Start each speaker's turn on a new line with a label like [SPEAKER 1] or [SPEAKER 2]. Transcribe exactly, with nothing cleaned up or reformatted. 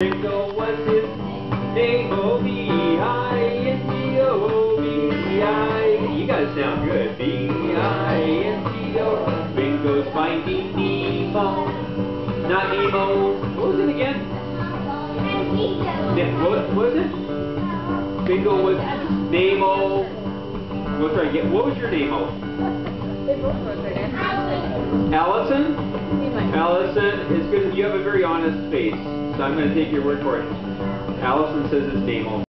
[SPEAKER 1] Bingo was his name, O B I N G O, B I. You guys sound good. B I N G O. Bingo's finding Nemo. Not Nemo. What was it again? Ne what was it? Bingo was Nemo. What's right? What was your Nemo? Allison? Allison is good. You have a very honest face, so I'm going to take your word for it. Allison says it's Nemo.